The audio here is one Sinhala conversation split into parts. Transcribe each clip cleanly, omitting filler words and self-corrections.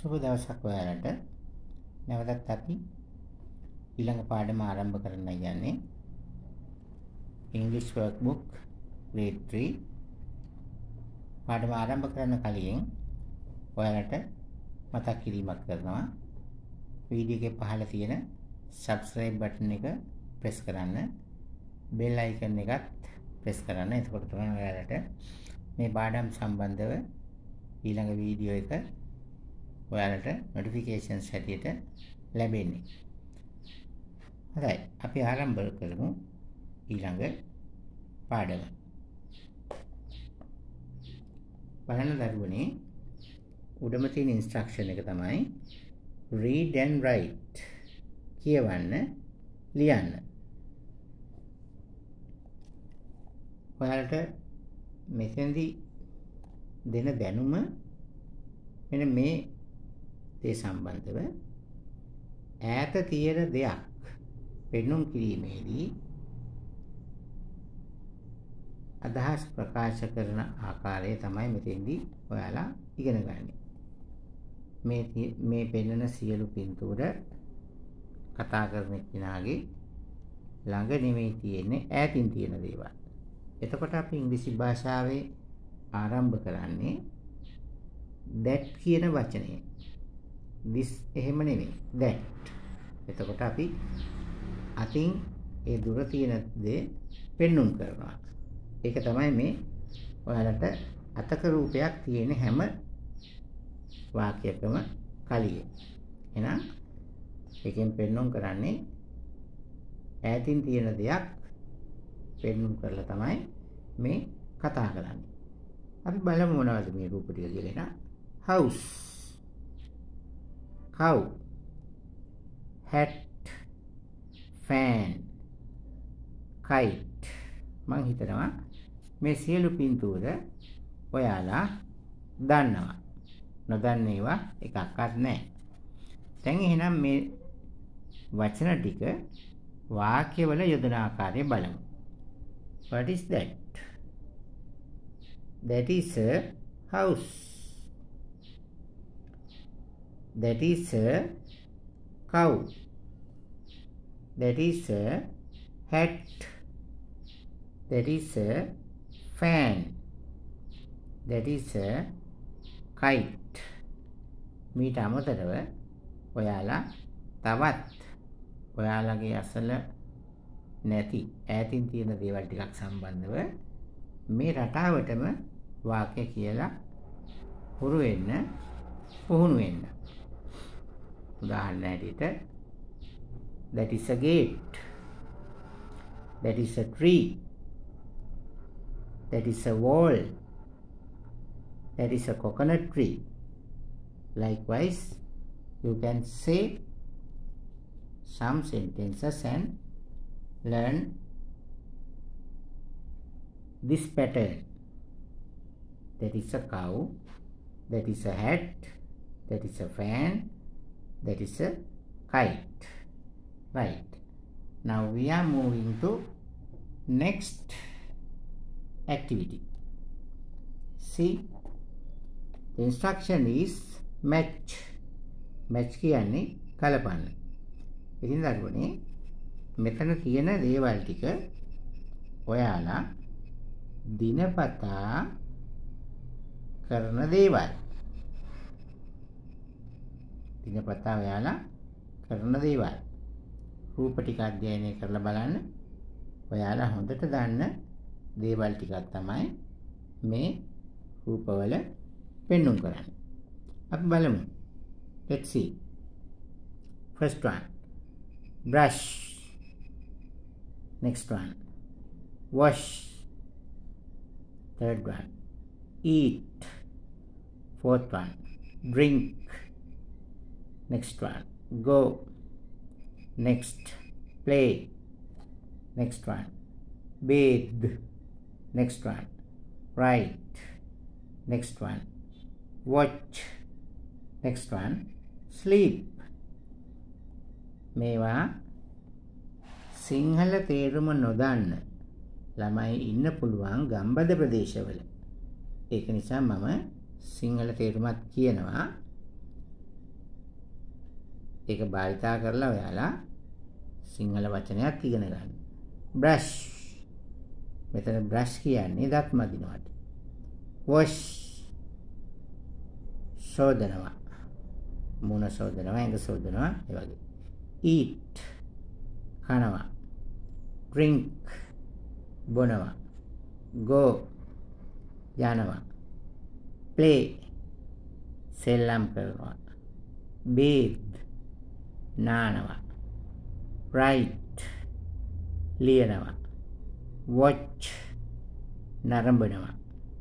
සුබ දවසක් ඔයාලට. නැවතත් අපි ඊළඟ පාඩම ආරම්භ කරන්න යන්නේ English workbook grade 3. පාඩම ආරම්භ කරන්න කලින් ඔයාලට මතක් කිරීමක් කරනවා. වීඩියෝ එකේ පහළ තියෙන subscribe button එක press කරන්න. bell icon එකත් press කරන්න. එතකොට තමයි ඔයාලට මේ පාඩම් සම්බන්ධව ඊළඟ වීඩියෝ එක ඔයාලට notifications හැටියට ලැබෙන්නේ. හරි, අපි ආරම්භ කරමු ඊළඟ පාඩම. බලන්න දරුවනේ, උඩම තියෙන instruction එක තමයි read and write. කියවන්න, ලියන්න. ඔයාලට මෙතෙන්දී දෙන දැනුම මෙන්න මේ ඒ සම්බන්ධව ඈත තියෙන දෙයක් පෙන්වුම් කිරීමේදී අදහස් ප්‍රකාශ කරන ආකාරය තමයි මෙතෙන්දී ඔයාලා ඉගෙන ගන්න. මේ පෙන්වන සියලු පින්තූර කතා කරන කෙනාගේ ළඟ නෙමෙයි තියෙන්නේ, ඈතින් තියෙන දේවල්. එතකොට අපි ඉංග්‍රීසි භාෂාවේ ආරම්භ කරන්නේ that කියන වචනයෙන්. this එහෙම නෙමෙයි, that. එතකොට අපි අතින් ඒ දුර තියෙන දේ පෙන්눔 කරනවා. ඒක තමයි මේ ඔයාලට අතක රූපයක් තියෙන හැම වාක්‍යයකම කලිය. එහෙනම් ඒකෙන් පෙන්눔 කරන්නේ ඈතින් තියෙන දෙයක් පෙන්눔 කරලා තමයි මේ කතා කරන්නේ. අපි බලමු මොනවද මේ රූප ටික කියලා. house, cow, hat, fan, kite. මම හිතනවා මේ සියලු පින්තූර ඔයාලා දන්නවා. නොදන්න ඒවා එකක්වත් නැහැ. දැන් එහෙනම් මේ වචන ටික වාක්‍යවල යොදන ආකාරය බලමු. What is that? That is a house. That is a cow. That is a hat. That is a fan. That is a kite. මීට අමතරව ඔයාලා තවත් ඔයාලගේ අසල නැති ඈතින් තියෙන දේවල් ටිකක් සම්බන්ධව මේ රටාවටම වාක්‍ය කියලා හුරු වෙන්න, පුහුණු වෙන්න. උදාහරණ ඇටියට that is a gate, that is a tree, that is a wall, that is a coconut tree. Likewise, you can say some sentences and learn this pattern. That is a cow, that is a hat, that is a fan, that is a kite. Right. Now we are moving to next activity. See, the instruction is match. Match කියන්නේ කලපන්න. ඉතින් දරුවනේ මෙතන තියෙන දේවල් ටික ඔයාලා දිනපතා කරන දේවල්. දිනපතා ඔයාලා කරන දේවල්. රූප ටික අධ්‍යයනය කරලා බලන්න. ඔයාලා හොඳට දන්න දේවල් ටිකක් තමයි මේ රූපවල පෙන්눔 කරන්නේ. අපි බලමු. Let's see. First one, brush. Next one, wash. Third one, eat. Fourth one, drink. Next one, go. Next, play. Next one, bathe. Next one, write. Next one, watch. Next one, sleep. මේවා සිංහල තේරුම නොදන්න ළමයි ඉන්න පුළුවන් ගම්බද ප්‍රදේශවල. ඒක නිසා මම සිංහල තේරුමත් කියනවා. ඒක භාවිතා කරලා ඔයාලා සිංහල වචනයක් ඉගෙන ගන්න. brush. මෙතන brush කියන්නේ දත් මදිනවට. wash. සෝදනවා. මුණ සෝදනවා, ඇඟ සෝදනවා, ඒ වගේ. eat. කනවා. drink. බොනවා. go. යනවා. play. සෙල්ලම් කරනවා. bathe. නානවා. write. ලියනවා. watch. නරඹනවා.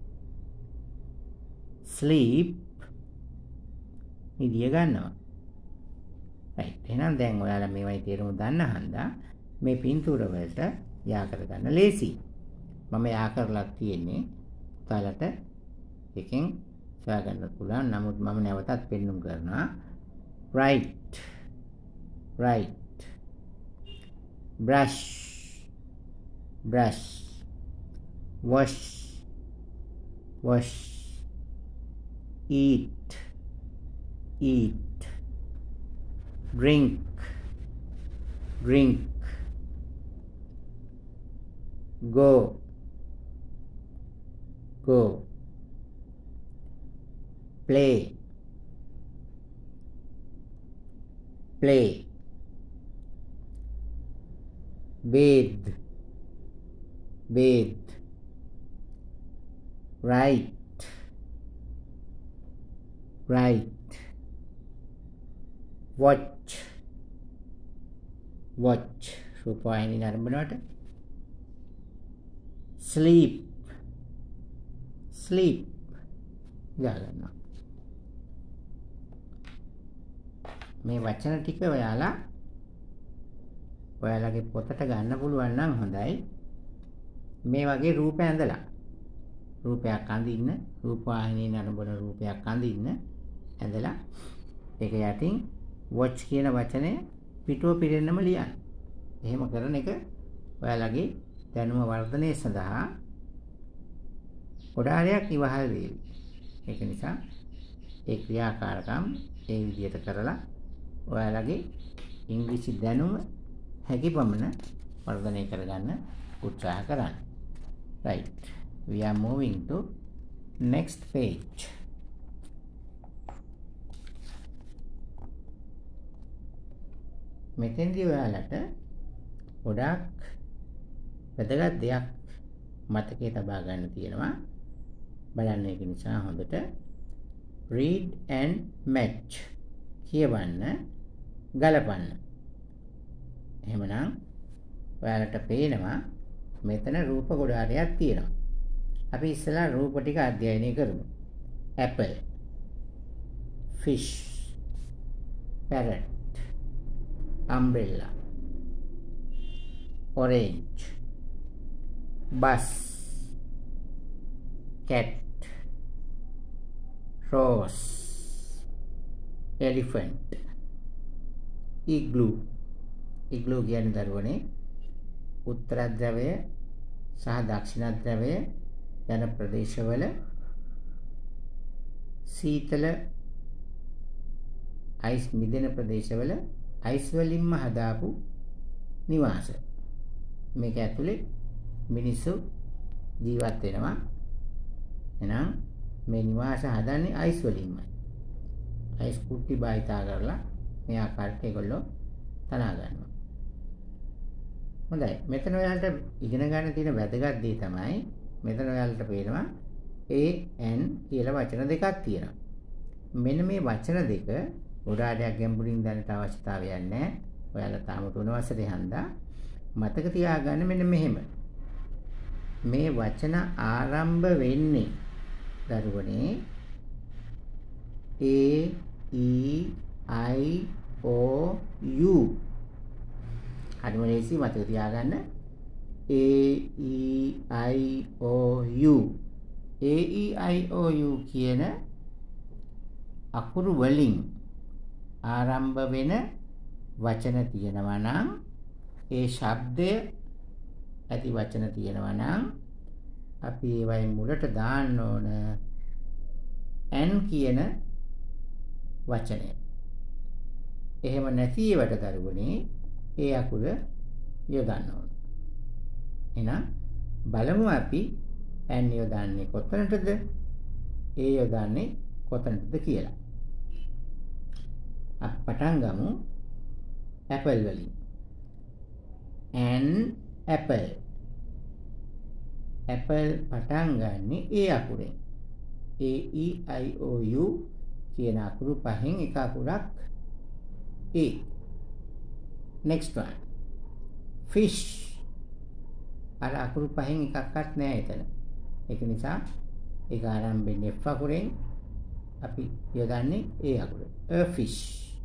sleep. නිදිය ගන්නවා. right. එහෙනම් දැන් ඔයාලා මේවයි තේරුම දන්න හන්දා මේ පින්තූර වලට යා කරගන්න ලේසි. මම යා කරලා තියෙන්නේ ඔයාලට එකෙන් හොයාගන්න පුළුවන්. නමුත් මම නැවතත් පෙන්නුම් කරනවා. right. right. brush. brush. wash. wash. eat. eat. drink. drink. go. go. play. play. bathe. bathe. write. write. watch. watch. රූපවාහිනී නරඹනවට. sleep. sleep. ගාගන්නවා. මේ වචන ටික ඔයාලගේ පොතට ගන්න පුළුවන් නම් හොඳයි. මේ වගේ රූප ඇඳලා රූපයක් අඳින්න, රූපවාහිනී නරඹන රූපයක් අඳින්න ඇඳලා ඒක යටින් watch කියන වචනේ පිටුව පිරෙන්නම ලියන්න. එහෙම කරන එක ඔයාලගේ දැනුම වර්ධනය සඳහා ගොඩාරියක් ඉවහල් වේවි. ඒක නිසා ඒ ක්‍රියාකාරකම් ඒ විදිහට කරලා ඔයාලගේ ඉංග්‍රීසි දැනුම හැකියපමණ වර්ධනය කරගන්න උත්සාහ කරන්න. right. We are moving to next page. මෙතෙන්දී ඔයාලට ගොඩාක් වැදගත් දෙයක් මතකයේ තබා ගන්න තියෙනවා. බලන්න ඒක නිසා හොඳට read and match කියවන්න, ගලපන්න. එහෙමනම් ඔයාලට පේනවා මෙතන රූප ගොඩාරියක් තියෙනවා. අපි ඉස්සෙල්ලා රූප ටික අධ්‍යයනය කරමු. apple, fish, parrot, umbrella, orange, bus, cat, rose, elephant, igloo. igloo කියන්නේ දරුවනේ උත්තර ධ්‍රවය සහ දක්ෂිණ ධ්‍රවය යන ප්‍රදේශවල සීතල අයිස් මිදෙන ප්‍රදේශවල අයිස් වලින්ම හදාපු නිවාස. මේක ඇතුලේ මිනිස්සු ජීවත් වෙනවා. එහෙනම් මේ නිවාස හදන්නේ අයිස් වලින්මයි. අයිස් කුට්ටි භාවිතා කරලා මේ ආකාරයට ඒගොල්ලෝ තනා ගන්නවා. හොඳයි. මෙතන ඔයාලට ඉගෙන ගන්න තියෙන වැදගත් දේ තමයි මෙතන ඔයාලට පේනවා an කියලා වචන දෙකක් තියෙනවා. මෙන්න මේ වචන දෙක ගොඩාරියක් ගැඹුරින් දැනට අවශ්‍යතාවයක් නැහැ. ඔයාලා තාම 3 වසරේ හන්දා මතක තියාගන්න මෙන්න මෙහෙම. මේ වචන ආරම්භ වෙන්නේ දරුවනේ A E I O U. හරිම ලේසි මතක තියාගන්න. A E I O U. A E I O U කියන අකුරු වලින් ආරම්භ වෙන වචන තියෙනවා නම් ඒ ශබ්දය ඇති වචන තියෙනවා නම් අපි ඒවයි මුලට දාන්න ඕන n කියන වචනය. එහෙම නැති ඒවට දරුවනේ ඒ අකුර යොදන්න ඕන. එහෙනම් බලමු අපි n යොදන්නේ කොතනටද? ඒ යොදන්නේ කොතනටද කියලා. අපි පටන් ගමු apple වලින්. an apple. apple පටන් ගන්නෙ ඒ අකුරෙන්. a e i o u කියන අකුරු පහෙන් එක අකුරක් a. next one fish. අර අකුරු පහෙන් එකක්වත් නෑ එතන. ඒක නිසා ඒක ආරම්භෙන්නේ f අකුරෙන් අපි යොදන්නේ ඒ අකුර. a fish.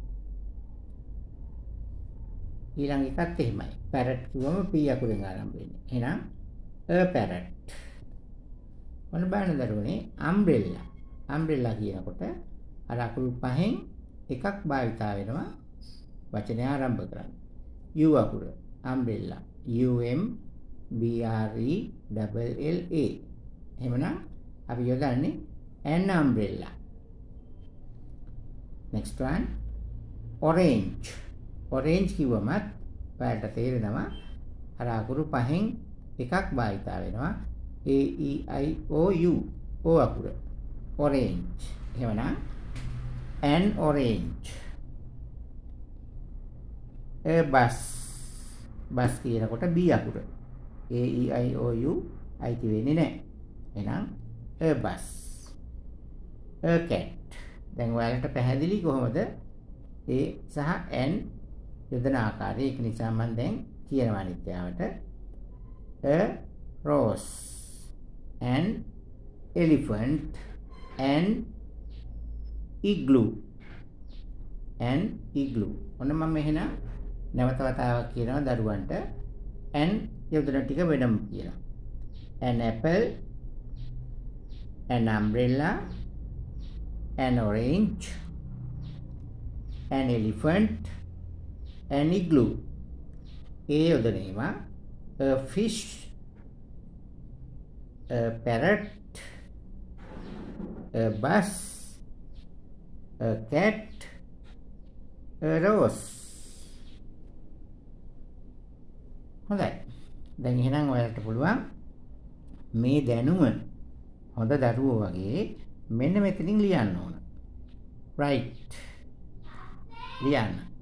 ඊළඟ එකත් එහෙමයි. parrot කිව්වම p අකුරෙන් ආරම්භ වෙන්නේ. එහෙනම් a parrot. මොන බාන දරුවනේ umbrella. umbrella කියනකොට අර අකුරු පහෙන් එකක් භාවිතා වෙනවා වචනය ආරම්භ කරන්න. u අකුර umbrella. u m b r e double l a. එහෙමනම් අපි යොදන්නේ an umbrella. next one orange. orange කිව්වමත් ඔයාලට තේරෙනවා අර අකුරු පහෙන් එකක් භාවිතා වෙනවා a e i o u o අකුර orange. එහෙමනම් an orange. a bus. bus කියනකොට b අකුර a e i o u අයිති වෙන්නේ නැහැ. එහෙනම් a bus. a cat. දැන් ඔයාලට පැහැදිලි කොහොමද a සහ n යොදන ආකාරය. ඒක නිසා මම දැන් කියනවා අනිත්‍යවට a rose, an elephant, an igloo. an igloo. ඔන්න මම එහෙනම් නැවත වතාවක් කියනවා දරුවන්ට an යොදන ටික වෙනම කියනවා. an apple, an umbrella, an orange, an elephant, an igloo. A යොදනේවා a fish, a parrot, a bus, a cat, a rose. හොඳයි. දැන් එහෙනම් ඔයාලට පුළුවන් මේ දැනුම හොඳ දරුවෝ වගේ මෙන්න මෙතනින් ලියන්න ඕන. right. ලියන්න.